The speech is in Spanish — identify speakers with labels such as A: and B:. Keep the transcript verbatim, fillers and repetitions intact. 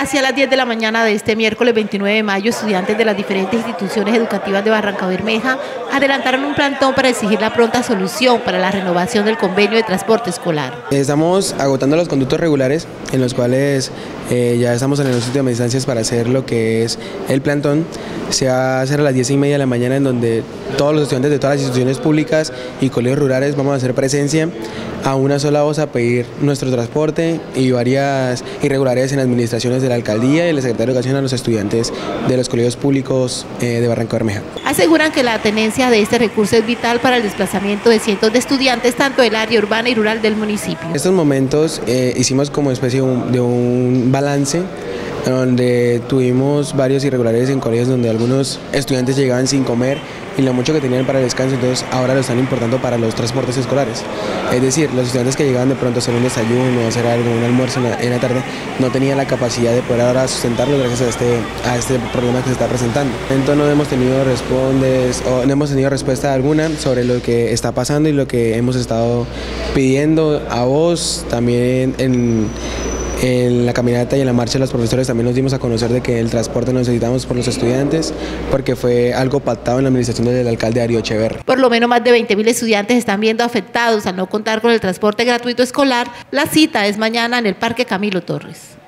A: Hacia las diez de la mañana de este miércoles veintinueve de mayo, estudiantes de las diferentes instituciones educativas de Barrancabermeja adelantaron un plantón para exigir la pronta solución para la renovación del convenio de transporte escolar.
B: Estamos agotando los conductos regulares, en los cuales eh, ya estamos en las últimas instancias para hacer lo que es el plantón. Se va a hacer a las diez y media de la mañana, en donde todos los estudiantes de todas las instituciones públicas y colegios rurales vamos a hacer presencia a una sola voz a pedir nuestro transporte y varias irregularidades en administraciones de la alcaldía y el secretario de Educación a los estudiantes de los colegios públicos eh, de Barrancabermeja.
A: Aseguran que la tenencia de este recurso es vital para el desplazamiento de cientos de estudiantes, tanto del área urbana y rural del municipio.
B: En estos momentos eh, hicimos como especie de un, de un balance, donde tuvimos varios irregularidades en colegios donde algunos estudiantes llegaban sin comer y lo mucho que tenían para el descanso, entonces ahora lo están importando para los transportes escolares. Es decir, los estudiantes que llegaban de pronto a hacer un desayuno, a hacer algo, un almuerzo en la, en la tarde, no tenían la capacidad de poder ahora sustentarlo gracias a este, a este problema que se está presentando. Entonces no hemos tenido respondes, o no hemos tenido respuesta alguna sobre lo que está pasando y lo que hemos estado pidiendo a vos, también en En la caminata y en la marcha los profesores también nos dimos a conocer de que el transporte lo necesitamos por los estudiantes, porque fue algo pactado en la administración del alcalde Darío Echeverri.
A: Por lo menos más de veinte mil estudiantes están viendo afectados al no contar con el transporte gratuito escolar. La cita es mañana en el Parque Camilo Torres.